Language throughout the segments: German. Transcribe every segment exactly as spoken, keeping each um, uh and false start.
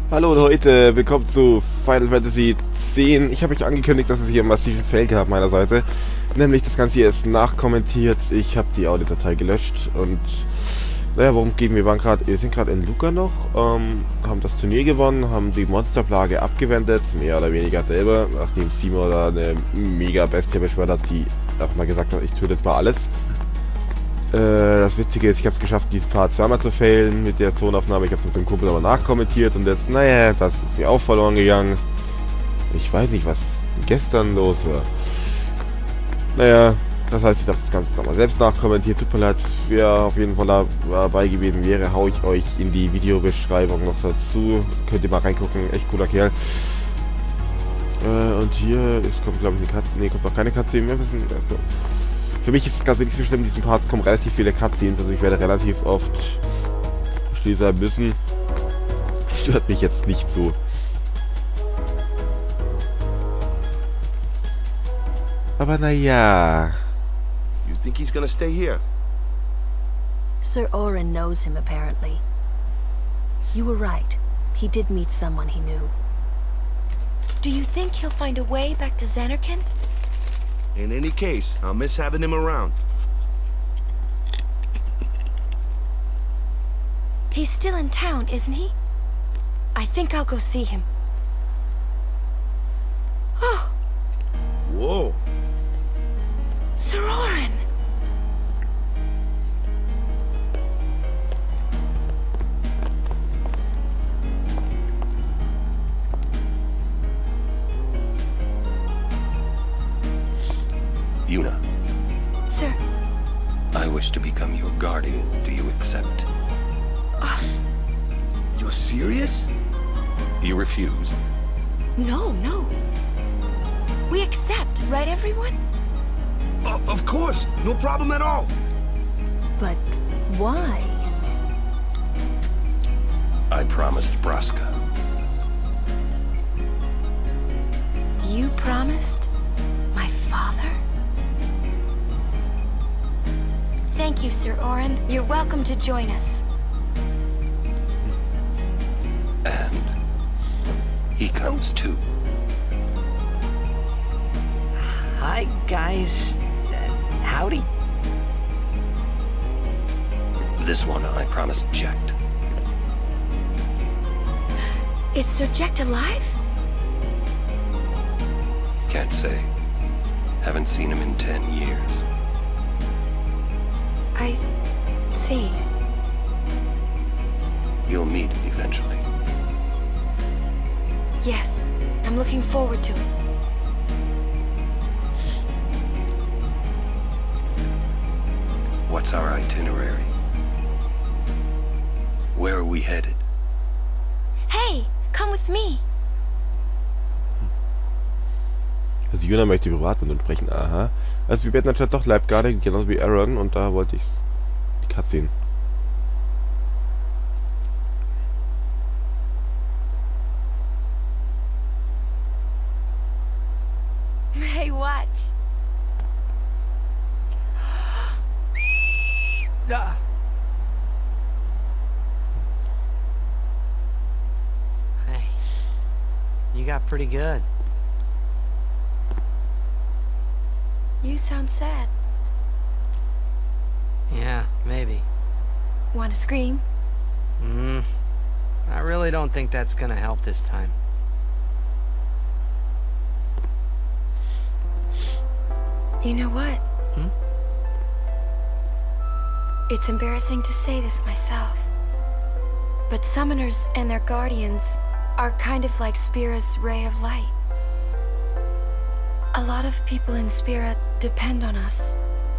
Hallo Leute, willkommen zu Final Fantasy X. Ich habe euch angekündigt, dass es hier einen massiven Fail gab auf meiner Seite. Nämlich das Ganze hier ist nachkommentiert. Ich habe die Audiodatei gelöscht und naja, worum geht? Wir waren gerade, wir sind gerade in Luca noch, ähm, haben das Turnier gewonnen, haben die Monsterplage abgewendet, mehr oder weniger selber, nachdem Simo da eine mega Bestie beschwört hat, die auch mal gesagt hat, ich töte jetzt mal alles. Äh, das Witzige ist, ich habe es geschafft, diesen Part zweimal zu failen mit der Zonenaufnahme. Ich habe es mit dem Kumpel aber nachkommentiert und jetzt, naja, das ist mir auch verloren gegangen. Ich weiß nicht, was gestern los war. Naja, das heißt, ich habe das Ganze nochmal selbst nachkommentiert. Tut mir leid, wer auf jeden Fall dabei gewesen wäre, hau ich euch in die Videobeschreibung noch dazu. Könnt ihr mal reingucken, echt cooler Kerl. Äh, und hier ist, kommt glaube ich eine Katze. Ne, kommt noch keine Katze mehr. Wissen, Für mich ist es ganz nicht so schlimm, in diesen Parts kommen relativ viele Cutscenes, also ich werde relativ oft schließen müssen. Stört mich jetzt nicht so. Aber naja. You think he's gonna stay here? Sir Auron knows him, apparently. You were right. He did meet someone he knew. Do you think he'll find a way back to Zanarkand? In any case, I'll miss having him around. He's still in town, isn't he? I think I'll go see him. Oh! Whoa! Sir Auron! Yuna. Sir. I wish to become your guardian. Do you accept? Uh, You're serious? You refuse? no, no. We accept, right, everyone? Uh, of course! No problem at all! But why? I promised Braska. You promised? My father? Thank you, Sir Auron. You're welcome to join us. And he comes too. Hi, guys. Uh, howdy. This one I promised Jecht. Is Sir Jecht alive? Can't say. Haven't seen him in ten years. I see. You'll meet eventually. Yes, I'm looking forward to it. What's our itinerary? Where are we headed? Hey, come with me. Also Yuna möchte privat mit uns sprechen, aha. Also wir werden anscheinend doch Leibgarde, genauso wie Aaron, und da wollte ich die Cutscene. Hey, watch. Ah. Hey, you got pretty good. You sound sad. Yeah, maybe. Want to scream? Hmm. I really don't think that's gonna help this time. You know what? Hmm? It's embarrassing to say this myself, but summoners and their guardians are kind of like Spira's ray of light. A lot of people in Spira depend on us.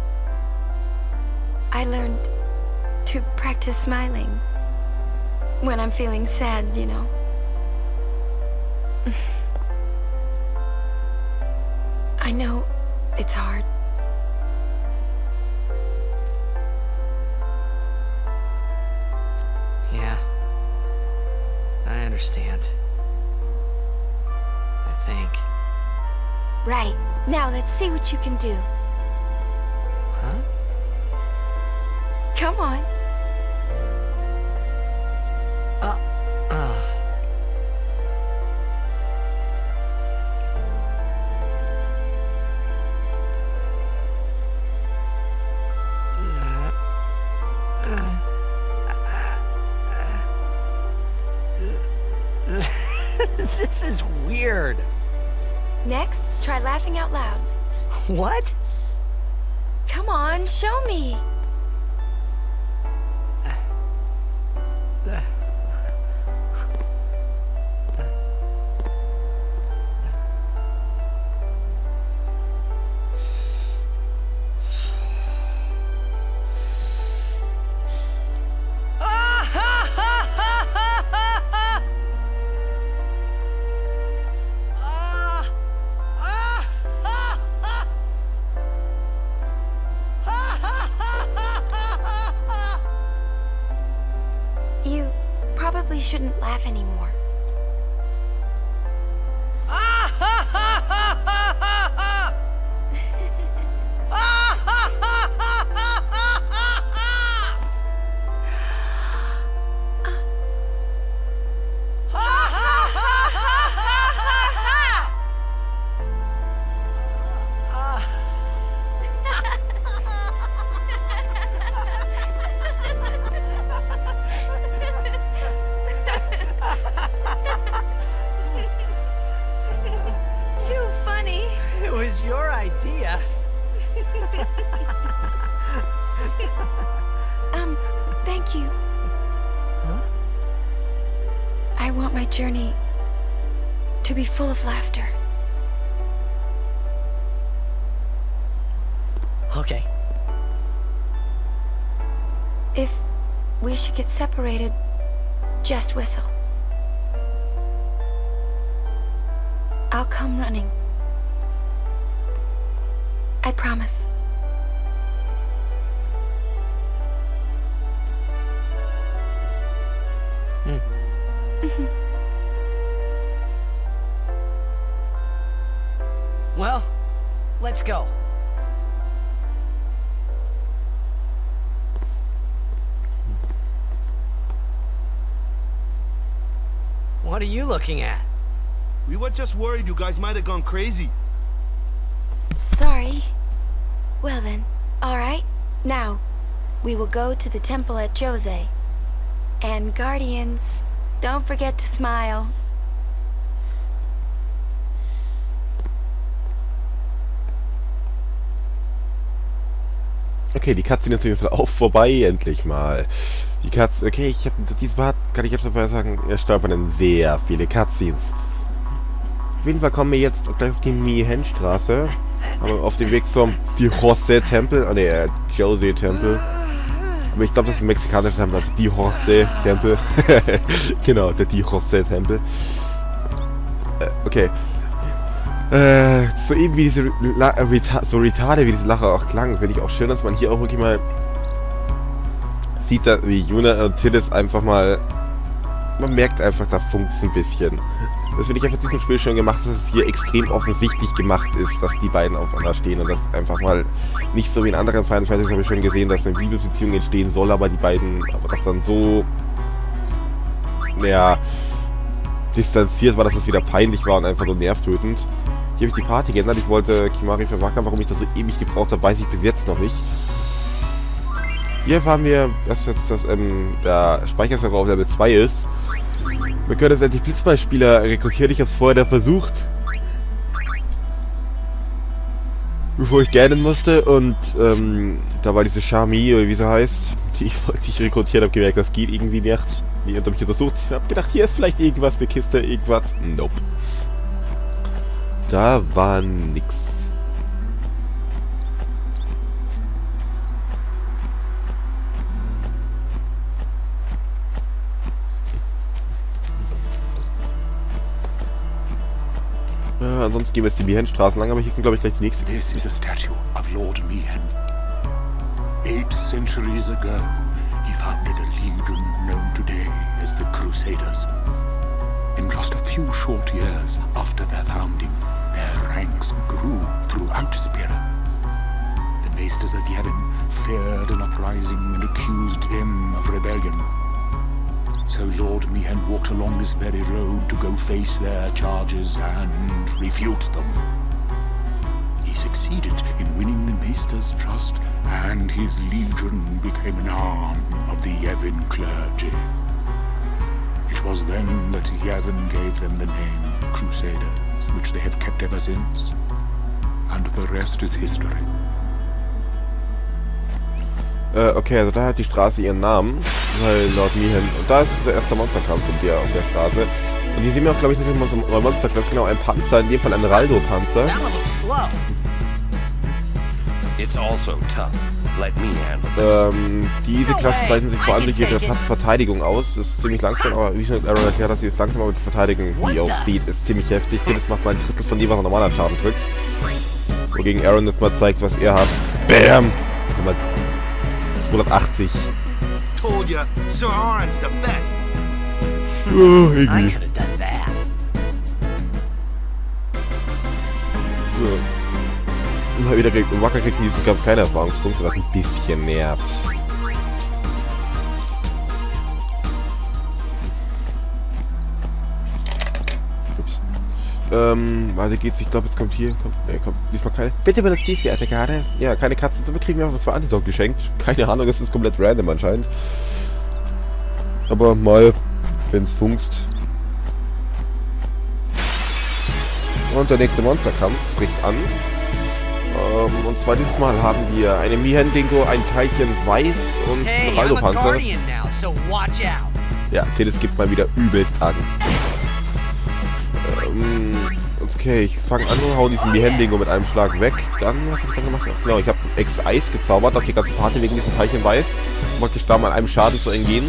I learned to practice smiling when I'm feeling sad, you know. I know it's hard. Yeah. I understand. I think. Right. Now let's see what you can do. Huh? Come on. Uh, uh. This is weird. Next, try laughing out loud. What? Come on, show me. You probably shouldn't laugh anymore. Too funny. It was your idea. Um, thank you. Huh? I want my journey to be full of laughter. Okay. If we should get separated, just whistle. I'll come running. I promise. Hmm. Well, let's go. What are you looking at? We were just worried you guys might have gone crazy. Sorry. Well then, alright. Now, we will go to the temple at Jose. And Guardians, don't forget to smile. Okay, die Cutscene ist auf jeden Fall auch vorbei, endlich mal. Die Cutscene, okay, ich habe dieses Part, kann ich jetzt schon sagen, er stolpert in sehr viele Cutscenes. Auf jeden Fall kommen wir jetzt gleich auf die Mihen-Straße. Aber auf dem Weg zum die Jose-Tempel, oh ne, äh, Jose-Tempel. Aber ich glaube, das ist ein mexikanischer Tempel, also die Jose-Tempel. Genau, der die Jose-Tempel. Äh, okay. Äh, so eben wie diese La Reta so Retade, wie diese Lache auch klang, finde ich auch schön, dass man hier auch wirklich mal sieht, dass, wie Yuna und Tidus einfach mal, man merkt einfach, da funkt es ein bisschen. Das finde ich einfach diesem Spiel schon gemacht, dass es hier extrem offensichtlich gemacht ist, dass die beiden aufeinander stehen und das einfach mal nicht so wie in anderen Final Fantasy habe ich schon gesehen, dass eine Liebesbeziehung entstehen soll, aber die beiden, aber das dann so, ja, distanziert war, dass es wieder peinlich war und einfach so nervtötend. Hier habe ich die Party geändert. Ich wollte Kimahri verwackern. Warum ich das so ewig gebraucht habe, weiß ich bis jetzt noch nicht. Hier erfahren wir, dass jetzt das, ähm, der Speicherserver auf Level zwei ist. Wir können jetzt endlich Blitzballspieler rekrutieren. Ich habe es vorher da versucht. Bevor ich gähnen musste. Und ähm, da war diese Charmy, oder wie sie heißt, die ich, die ich rekrutiert habe, gemerkt, das geht irgendwie nicht. Die hat mich untersucht. Ich habe gedacht, hier ist vielleicht irgendwas, eine Kiste, irgendwas. Nope. Da war nix. Ja, ansonsten gehen wir jetzt die Mihen-Straßen lang, aber hier kommt, glaube ich, gleich die nächste. This is a statue of Lord Mihen. Eight centuries ago, he founded a legion known today as the Crusaders. In just a few short years after their founding, their ranks grew throughout Spira. The Maesters of Yevon feared an uprising and accused them of rebellion. So Lord Mihen walked along this very road to go face their charges and refute them. He succeeded in winning the Maesters' trust, and his legion became an arm of the Yevon clergy. It was then that Yavin gave them the name Crusaders, which they have kept ever since. And the rest is history. Äh, okay, also da hat die Straße ihren Namen, weil laut Meehan, und da ist der erste Monsterkampf in der, auf der Straße. Und hier sehen wir auch, glaube ich, nicht immer so ein Monster, das ist genau ein Panzer, in dem Fall ein Raldo-Panzer. It's also tough. Let me handle this. Ähm, diese Klasse zeichnen sich vor allem durch ihre Verteidigung aus. Das ist ziemlich langsam, aber wie schon Aaron erklärt hat, sie ist langsam, aber die Verteidigung, die auch sieht, ist ziemlich heftig. Das macht mal ein Drittel von dem, was er normal an Schaden drückt. Wogegen Aaron jetzt mal zeigt, was er hat. Bam! zweihundertachtzig. Told ya, Sir Oren's the best. Oh, irgendwie. So. Und mal wieder kriegt, und Wacker kriegt in diesem Kampf keine Erfahrungspunkte, was ein bisschen nervt. Ups. Ähm, weiter geht's, ich glaube, jetzt kommt hier, kommt, ne, kommt diesmal keine. Bitte benutzt dies, werte Garde. Ja, keine Katzen, so kriegen wir einfach zwei Antidot geschenkt. Keine Ahnung, das ist komplett random anscheinend. Aber mal, wenn's funkst. Und der nächste Monsterkampf bricht an. Ähm, und zwar dieses Mal haben wir eine Meehan Dingo, ein Teilchen Weiß und hey, einen Raldo-Panzer. So ja, Tidus gibt mal wieder übelst an. Ähm, okay, ich fange an und hau diesen Meehan Dingo mit einem Schlag weg. Dann, was habe ich dann gemacht? Genau, ich habe Ex-Eis gezaubert, auf die ganze Party wegen diesem Teilchen Weiß. Um praktisch da mal einem Schaden zu entgehen.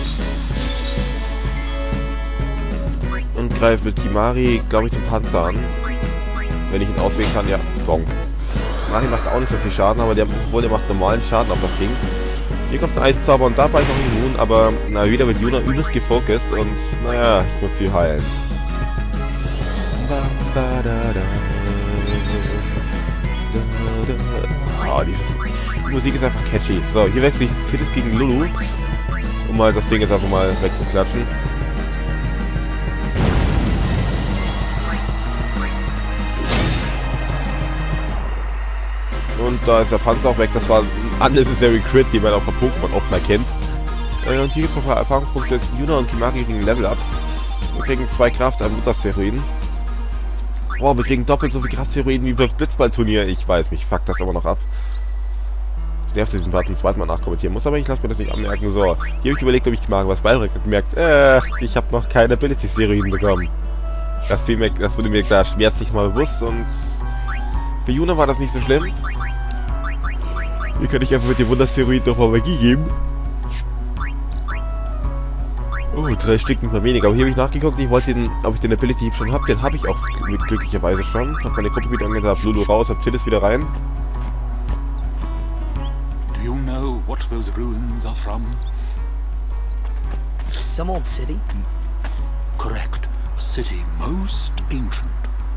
Und greife mit Kimahri, glaube ich, den Panzer an. Wenn ich ihn auswählen kann, ja, bonk. Kimahri macht auch nicht so viel Schaden, aber der, obwohl der macht normalen Schaden auf das Ding. Hier kommt ein Eiszauber und dabei noch immun, aber na, wieder wird Yuna übelst gefocust und naja, ich muss sie heilen. Oh, die, die Musik ist einfach catchy. So, hier wechsle ich Tidus gegen Lulu, um mal das Ding jetzt einfach mal wegzuklatschen. Und da ist der Panzer auch weg. Das war ein unnecessary Crit, den man auch von Pokémon oft mal kennt. Und hier gibt es noch Erfahrungspunkte. Yuna und Kimahri kriegen Level up. Wir kriegen zwei Kraft an Muttersteroiden. Wow, wir kriegen doppelt so viel Kraftsphäroiden wie fürs Blitzball-Turnier. Ich weiß, mich fuckt das aber noch ab. Ich nervt diesen Part ein zweites Mal nachkommentieren muss, aber ich lasse mir das nicht anmerken. So, hier habe ich überlegt, ob ich Kimahri was beibringe und gemerkt, äh, ich habe noch keine Ability-Steroiden bekommen. Das, fiel mir, das wurde mir klar schmerzlich mal bewusst und für Yuna war das nicht so schlimm. Hier kann ich einfach mit dem Wundersteroid noch mal Magie geben. Oh, drei Stück nicht mal weniger. Aber hier habe ich nachgeguckt, ich wollte den, ob ich den Ability schon habe. Den habe ich auch glücklicherweise schon. Ich habe meine Gruppe wieder angetan, habe Lulu raus, habe Tidus wieder rein. Do you know what those ruins are from? Some old city? Correct. A city most ancient.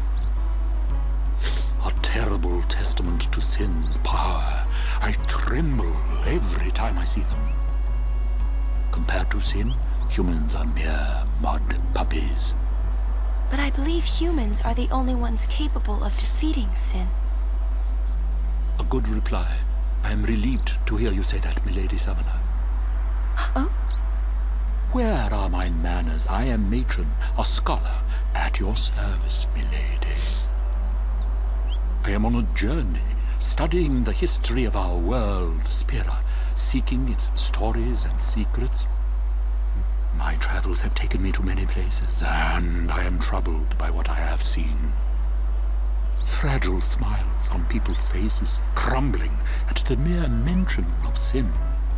A terrible testament to sin's power. I tremble every time I see them. Compared to sin, humans are mere mud puppies. But I believe humans are the only ones capable of defeating sin. A good reply. I am relieved to hear you say that, Milady Summoner. Oh? Where are my manners? I am matron, a scholar, at your service, milady. I am on a journey, studying the history of our world, Spira, seeking its stories and secrets. My travels have taken me to many places, and I am troubled by what I have seen. Fragile smiles on people's faces, crumbling at the mere mention of sin.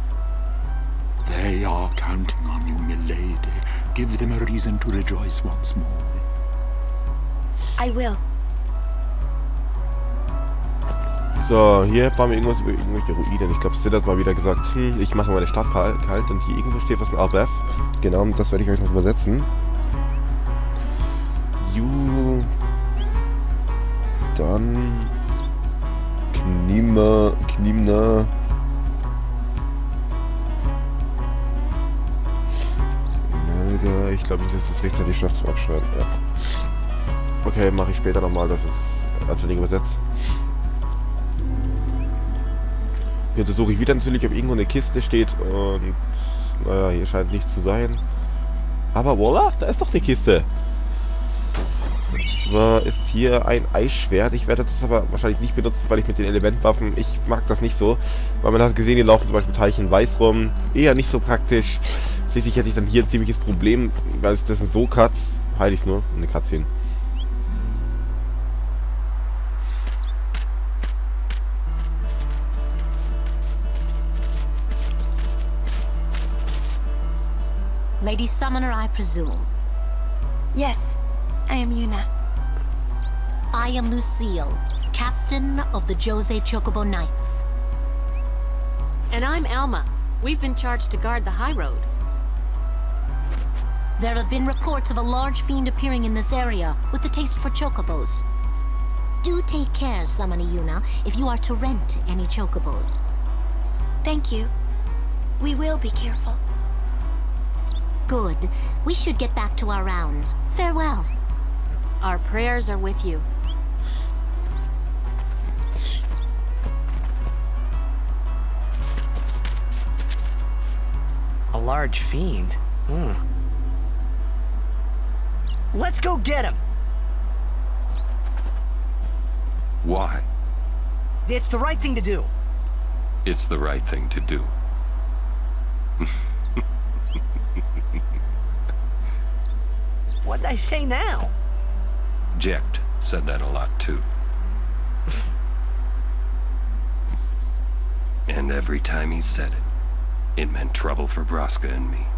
They are counting on you, milady. Give them a reason to rejoice once more. I will. So, hier fahren wir irgendwas über irgendwelche Ruinen. Ich glaube, Sid hat mal wieder gesagt, hm, ich mache meine Stadt kalt und hier irgendwo steht was mit Arbeth. Genau, das werde ich euch noch übersetzen. Ju... Dann... Knima... Knimna... Melga... Ich glaube nicht, dass es rechtzeitig schafft zum Abschreiben. Ja. Okay, mache ich später nochmal, dass es anständig übersetzt. Hier untersuche ich wieder natürlich, ob irgendwo eine Kiste steht und naja, hier scheint nichts zu sein. Aber voila, da ist doch die Kiste. Und zwar ist hier ein Eisschwert. Ich werde das aber wahrscheinlich nicht benutzen, weil ich mit den Elementwaffen, ich mag das nicht so. Weil man hat gesehen, hier laufen zum Beispiel Teilchen weiß rum. Eher nicht so praktisch. Schließlich hätte ich dann hier ein ziemliches Problem, weil es das sind so Cuts. Heil ich nur, eine Cutscene. Lady Summoner, I presume. Yes, I am Yuna. I am Lucille, captain of the Jose Chocobo Knights. And I'm Alma. We've been charged to guard the high road. There have been reports of a large fiend appearing in this area with a taste for chocobos. Do take care, Summoner Yuna, if you are to rent any chocobos. Thank you. We will be careful. Good. We should get back to our rounds. Farewell. Our prayers are with you. A large fiend? Hmm. Let's go get him! Why? It's the right thing to do. It's the right thing to do. What'd I say now? Jecht said that a lot too. And every time he said it, it meant trouble for Braska and me.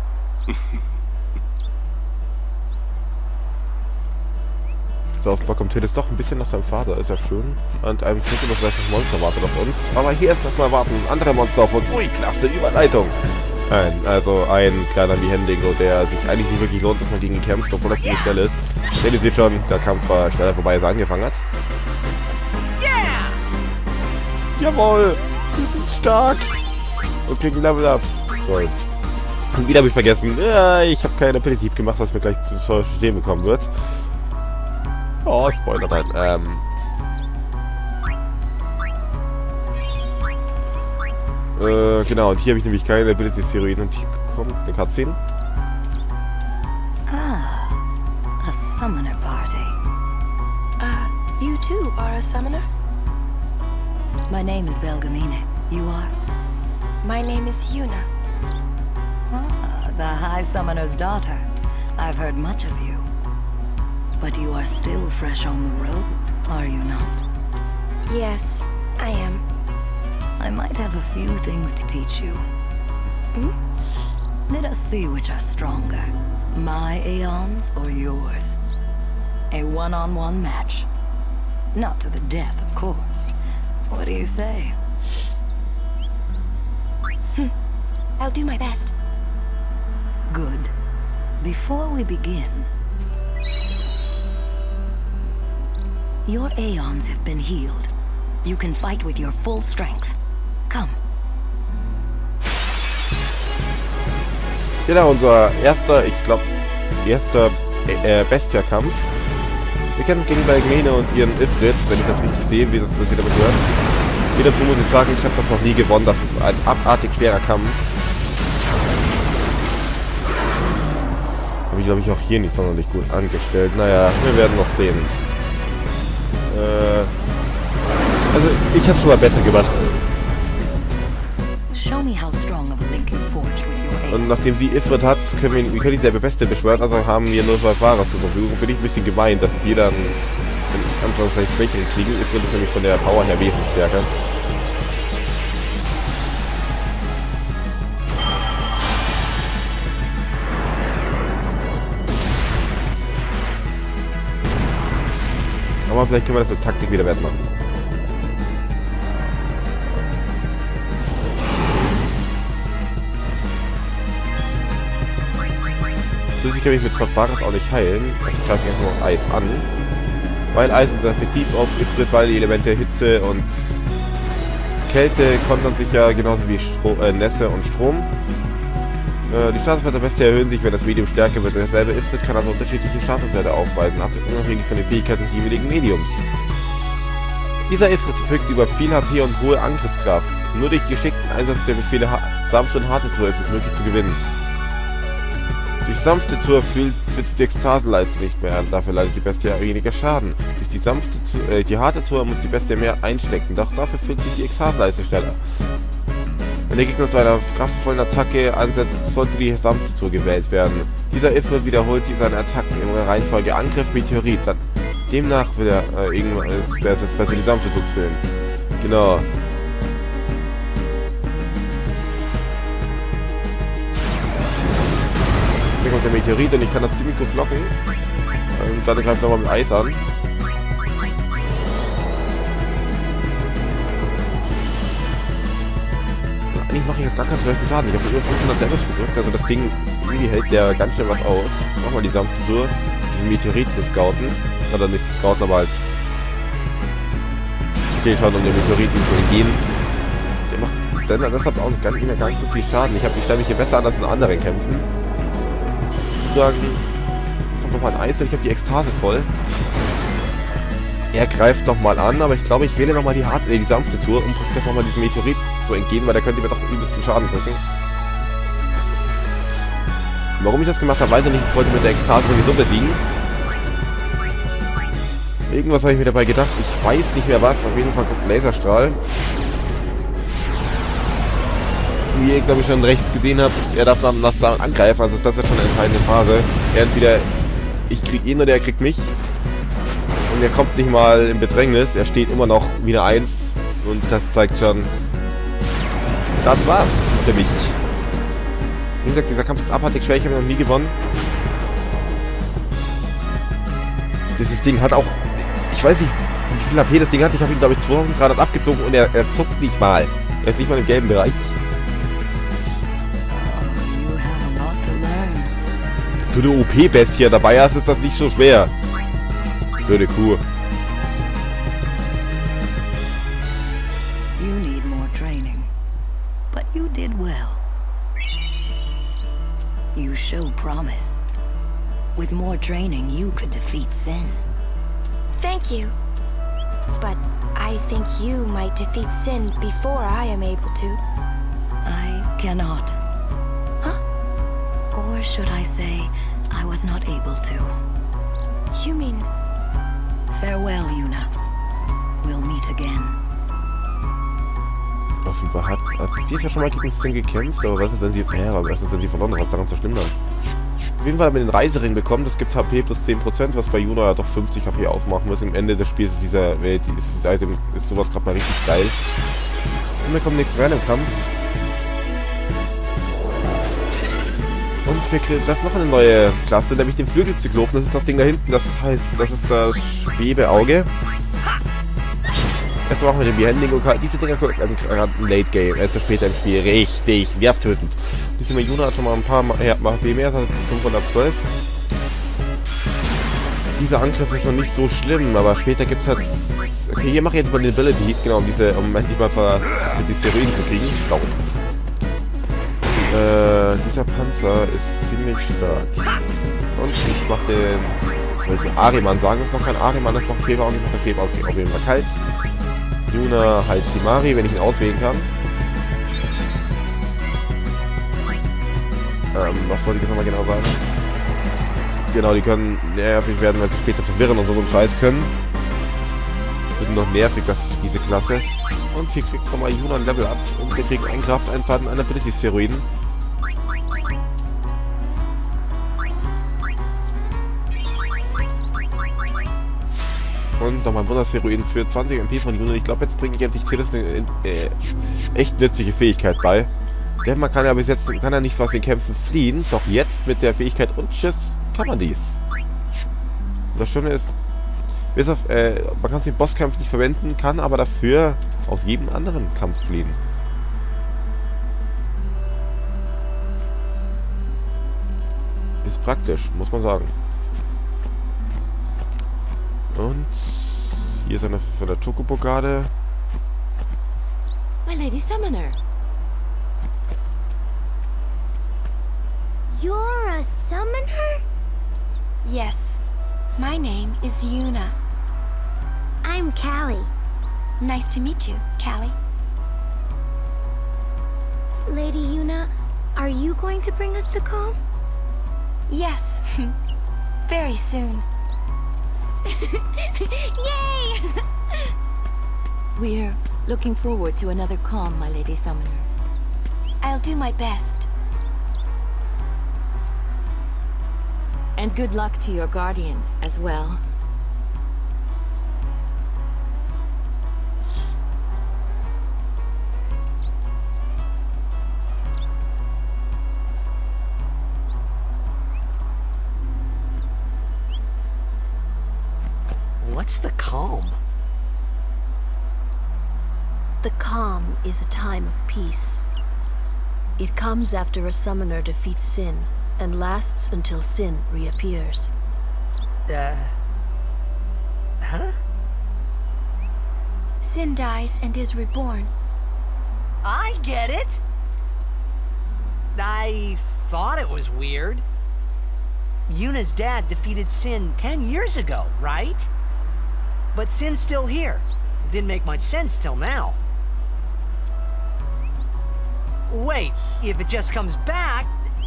So, auf kommt Tidus doch ein bisschen nach seinem Vater, ist ja schön. Und ein fünfundvierzig Monster wartet auf uns. Aber hier ist erstmal warten andere Monster auf uns. Ui, klasse Überleitung. Nein, also ein kleiner Behendigo, der sich eigentlich nicht wirklich lohnt, dass man gegen ihn kämpft, obwohl er ziemlich schnell ist. Denn ihr seht schon, der Kampf war schneller vorbei, als er angefangen hat. Yeah! Jawohl! Wir sind stark! Und kriegen Level Up. Toll. Und wieder habe ich vergessen, ja, ich habe keine Appetitiv gemacht, was mir gleich zu verstehen bekommen wird. Oh, Spoiler rein. Ähm. Äh, genau, und hier habe ich nämlich keine Abilities für ihn bekommen. Eine Cutscene. Ah, a summoner party. Uh, you too are a summoner? My name is Belgamine. You are? My name is Yuna. Ah, the High Summoner's daughter. I've heard much of you. But you are still fresh on the road, are you not? Yes, I am. I might have a few things to teach you. Hmm? Let us see which are stronger, my Aeons or yours. A one-on-one match. Not to the death, of course. What do you say? Hm. I'll do my best. Good. Before we begin, your Aeons have been healed. You can fight with your full strength. Come. Genau, unser erster, ich glaube, erster äh, Bestia-Kampf. Wir kämpfen gegen Belgamine und ihren Ifrit, wenn ich das richtig sehe, wie das, das wieder gehört. Wie dazu muss ich sagen, ich habe das noch nie gewonnen. Das ist ein abartig schwerer Kampf. Habe ich, glaube ich, auch hier nicht sonderlich gut angestellt. Naja, wir werden noch sehen. Äh, also, ich habe schon mal besser gemacht. Und nachdem sie Ifrit hat, können wir, wir können die selbe Beste beschwören, also haben wir nur zwei Fahrer zur Verfügung. Finde ich ein bisschen gemein, dass wir dann in Anführungszeichen Schwächen kriegen. Ifrit ist nämlich von der Power her wesentlich stärker. Aber vielleicht können wir das mit Taktik wieder wert machen. Schließlich kann ich mit Verfahrens auch nicht heilen. Also greife ich einfach noch Eis an. Weil Eis ist effektiv auf Ifrit, weil die Elemente Hitze und Kälte kontern sich ja genauso wie Stro äh, Nässe und Strom. Äh, die Statuswerte der Bestie erhöhen sich, wenn das Medium stärker wird. Derselbe Ifrit kann also unterschiedliche Statuswerte aufweisen, unabhängig von den Fähigkeiten des jeweiligen Mediums. Dieser Ifrit verfügt über viel H P und hohe Angriffskraft. Nur durch geschickten Einsatz der Befehle sanft und harte Tour ist es möglich zu gewinnen. Durch sanfte Tour fühlt, fühlt sich die Ekstase-Leiste nicht mehr an, dafür leidet die Bestie weniger Schaden. Durch die sanfte Tour, äh, die harte Tour muss die Bestie mehr einstecken, doch dafür fühlt sich die Ekstase-Leiste schneller. Wenn der Gegner zu einer kraftvollen Attacke ansetzt, sollte die sanfte Tour gewählt werden. Dieser If wiederholt die seine Attacken in der Reihenfolge Angriff, Meteorit. Dann, demnach will er äh, irgendwann, äh, wäre es jetzt besser die sanfte Tour zu wählen. Genau. Hier kommt der Meteorit und ich kann das ziemlich gut blocken. Und dann greift nochmal mit Eis an. Eigentlich mache ich jetzt gar keinen schlechten Schaden. Ich habe über fünfhundert Damage gedrückt, also das Ding irgendwie hält der ganz schön was aus. Nochmal die sanfte Tour, diesen Meteorit zu scouten. Oder nicht zu scouten, aber als Fehlschaden, um den Meteoriten zu entgehen. Der macht dann deshalb auch gar nicht mehr ganz so viel Schaden. Ich habe die stelle mich hier besser an als in anderen Kämpfen. Sagen, kommt nochmal ein Eis und ich habe die Ekstase voll. Er greift nochmal an, aber ich glaube, ich wähle nochmal die harte, äh, die sanfte Tour, um praktisch nochmal diesem Meteorit zu entgehen, weil der könnte mir doch übelsten Schaden drücken. Warum ich das gemacht habe, weiß ich nicht. Ich wollte mit der Ekstase sowieso besiegen. Irgendwas habe ich mir dabei gedacht. Ich weiß nicht mehr was. Auf jeden Fall kommt ein Laserstrahl. Wie ihr, glaube ich, schon rechts gesehen habt, er darf nach, nach Samen angreifen, also ist das jetzt schon eine entscheidende Phase. Er entweder ich krieg ihn oder er kriegt mich. Und er kommt nicht mal in Bedrängnis, er steht immer noch wie eine Eins. Und das zeigt schon, das war's für mich. Wie gesagt, dieser Kampf ist abartig schwer, ich habe noch nie gewonnen. Dieses Ding hat auch, ich weiß nicht, wie viel H P das Ding hat, ich habe ihn, glaube ich, zweitausenddreihundert abgezogen und er, er zuckt nicht mal. Er ist nicht mal im gelben Bereich. Wenn du eine O P-Bestie dabei hast, ist das nicht so schwer. Blöde Kuh. You need more training, but you did well. You show promise. With more training, you could defeat Sin. Thank you. But I think you might defeat Sin before I am able to. I cannot. Huh? Or should I say, I was not able to. You mean... Farewell, Yuna. We'll meet again. Offenbar hat, hat sie ja schon mal gegen Sin gekämpft, aber was ist, wenn sie... Ja, aber was ist, wenn sie verloren hat? Was daran so schlimm dann? Auf jeden Fall haben wir den Reisering bekommen. Das gibt H P plus zehn Prozent, was bei Yuna ja doch fünfzig H P aufmachen wird. Am Ende des Spiels ist dieser Welt, ist dieses Item, ist sowas gerade mal richtig geil. Und wir kommen nächstes rein im Kampf. Und wir treffen noch eine neue Klasse, nämlich den Flügelzyklopen. Das ist das Ding da hinten, das heißt, das ist das Schwebeauge. Erstmal machen wir den Behandling und diese Dinger gerade im Late Game, also später im Spiel, richtig nervtötend. Diese Yuna hat schon mal ein paar H P mehr, das hat fünfhundertzwölf. Dieser Angriff ist noch nicht so schlimm, aber später gibt es halt... Okay, hier mache ich jetzt mal den Ability Heat, genau, um diese, um endlich mal mit die Steroiden zu kriegen. Dauert. Äh, dieser Panzer ist ziemlich stark. Und ich mache den... Soll ich den Ahriman sagen? Das ist noch kein Ahriman, das ist noch Feber und ich mache das Feber auf jeden Fall kalt. Yuna halt Himari, wenn ich ihn auswählen kann. Ähm, was wollte ich jetzt nochmal genau sagen? Genau, die können nervig werden, weil sie später verwirren und so einen Scheiß können. Wird noch nervig, das ist diese Klasse. Und hier kriegt nochmal Yuna ein Level ab. Und wir kriegen einen Kraft, einen Faden, einen Ability-Steroiden. Und nochmal ein Wundersteroiden für zwanzig M P von Yuna. Ich glaube, jetzt bringe ich endlich Tidus eine äh, echt nützliche Fähigkeit bei. Denn man kann ja bis jetzt kann ja nicht aus den Kämpfen fliehen. Doch jetzt mit der Fähigkeit und Schiss kann man dies. Und das Schöne ist, bis auf, äh, man kann es im Bosskampf nicht verwenden, kann aber dafür aus jedem anderen Kampf fliehen. Ist praktisch, muss man sagen. Und hier ist eine von der Chocobo-Garde. My Lady Summoner. You're a summoner? Yes. My name is Yuna. I'm Callie. Nice to meet you, Callie. Lady Yuna, are you going to bring us the calm? Yes. Very soon. Yay! We're looking forward to another calm, my Lady Summoner. I'll do my best. And good luck to your guardians as well. What's the calm? The calm is a time of peace. It comes after a summoner defeats sin, and lasts until sin reappears. Uh... Huh? Sin dies and is reborn. I get it! I thought it was weird. Yuna's dad defeated Sin ten years ago, right? But Sin's still here. Didn't make much sense till now. Wait, if it just comes back...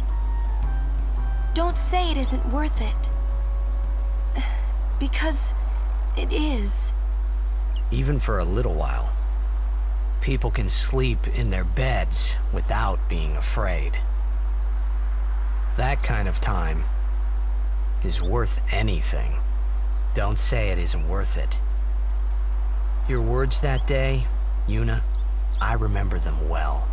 Don't say it isn't worth it. Because it is. Even for a little while, people can sleep in their beds without being afraid. That kind of time is worth anything. Don't say it isn't worth it. Your words that day, Yuna, I remember them well.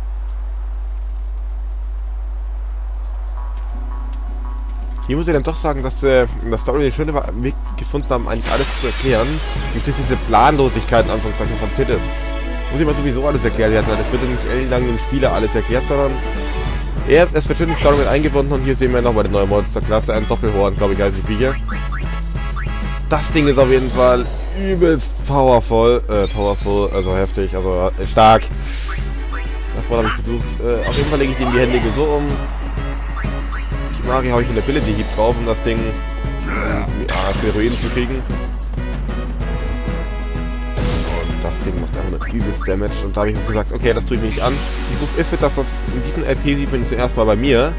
Hier muss ich dann doch sagen, dass äh, in der Story den schönen Weg gefunden haben, eigentlich alles zu erklären. Gibt es diese Planlosigkeit in Anführungszeichen von Tidus. Muss ich mal sowieso alles erklärt werden. Es wird ja nicht ellenlang dem Spieler alles erklärt, sondern er, es wird schön in die Story mit eingebunden und hier sehen wir nochmal die neue Monsterklasse, ein Doppelhorn, glaube ich, heißt die Viecher. Das Ding ist auf jeden Fall übelst powerful, äh, powerful, also heftig, also äh, stark. Das Wort habe ich gesucht. Äh, auf jeden Fall lege ich den die Hände so um. Kimari habe ich mit der Ability Heap drauf, um das Ding äh, Steroiden zu kriegen. Und das Ding macht einfach nur übelst Damage. Und da habe ich gesagt, okay, das tue ich mir nicht an. Ich rufe Ifrit, dass das in diesem L P sieht man zuerst mal bei mir.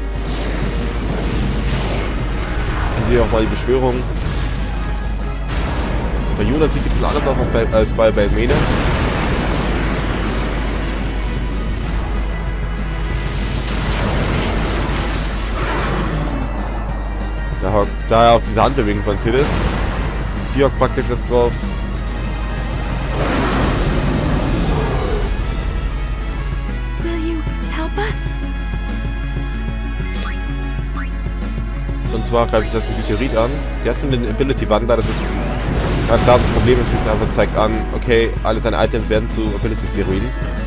Ich sehe auch mal die Beschwörung. Bei Yuna sieht es anders aus als bei, als bei Belmene. Da hockt daher auch diese Handbewegung von Tidus. Sie hockt praktisch jetzt drauf. Will you help us? Und zwar greife ich das Meteorit an. Die hat schon den Ability Wander, das ist ganz klar das Problem, ist einfach zeigt an, okay, alle seine Items werden zu Ability Steroiden.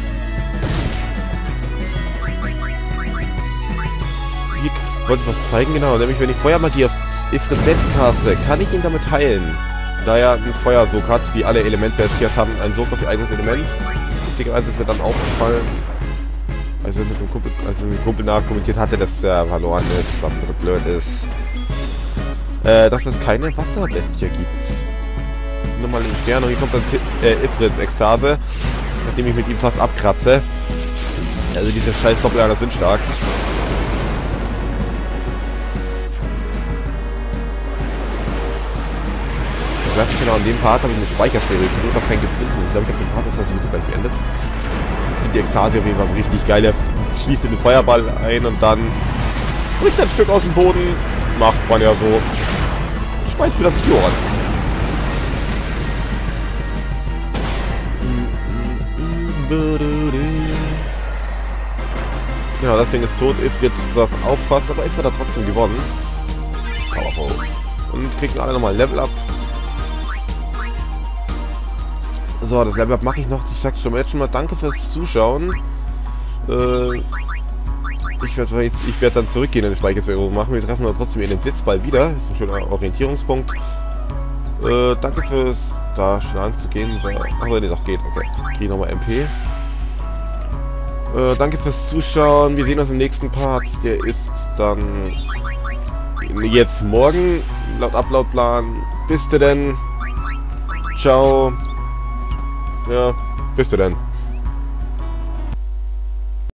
Hier wollte ich was zeigen, genau, nämlich wenn ich Feuermagie auf Ifrit selbst caste, kann ich ihn damit heilen. Da er ein Feuersog hat, wie alle Elementbesties haben, einen Sog auf ihr eigenes Element. Witzigerweise ist mir dann aufgefallen, also mit dem Kumpel, also mit dem Kumpel nachkommentiert hatte, dass er verloren ist, was so blöd ist. Äh, dass es keine Wasserbestie gibt. Nochmal in den Stern und hier kommt dann äh, Ifrits Ekstase, nachdem ich mit ihm fast abkratze. Also diese scheiß Doppelgänger sind stark. Ich weiß nicht genau, in dem Part habe ich eine Speicherserie gesucht, habe keinen gefunden. Ich glaube, ich habe den Part, das heißt, sowieso gleich beendet. Ich finde die Ekstase auf jeden Fall richtig geil. Er schießt in den Feuerball ein und dann bricht ein Stück aus dem Boden. Macht man ja so. Schmeißt mir das Tür an. Genau, das Ding ist tot. Ifrit darf auch fast, aber Ifrit hat trotzdem gewonnen. Powerful. Und kriegen alle nochmal ein Level Up. So, das Level Up mache ich noch. Ich sag schon mal jetzt schon mal danke fürs Zuschauen. Äh, ich werde ich werd dann zurückgehen und das Bike jetzt irgendwo machen. Wir treffen aber trotzdem in den Blitzball wieder. Das ist ein schöner Orientierungspunkt. Äh, danke fürs da schon anzugehen. Ach, nee, doch geht. Okay. Okay, nochmal M P. Äh, danke fürs Zuschauen. Wir sehen uns im nächsten Part. Der ist dann jetzt morgen, laut Uploadplan. Bis denn. Ciao. Ja, bis denn.